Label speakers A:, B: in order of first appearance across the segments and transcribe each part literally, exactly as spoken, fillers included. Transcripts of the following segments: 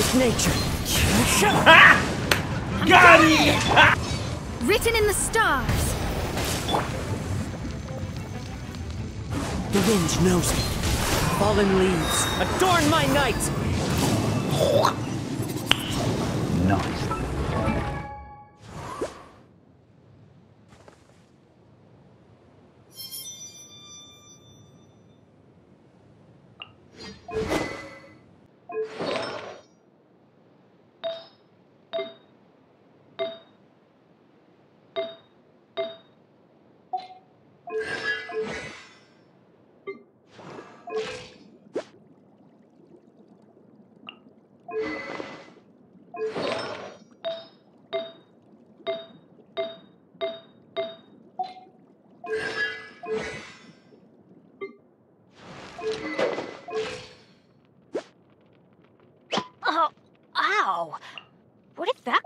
A: against nature.
B: Got it!
C: Written in the stars.
A: The wind knows me. Fallen leaves, adorn my night!
B: Nice.
C: Oh, ow! What did that?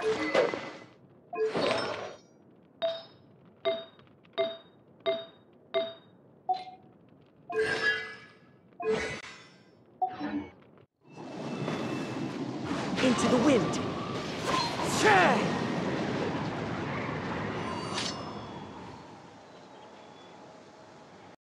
A: Into the wind.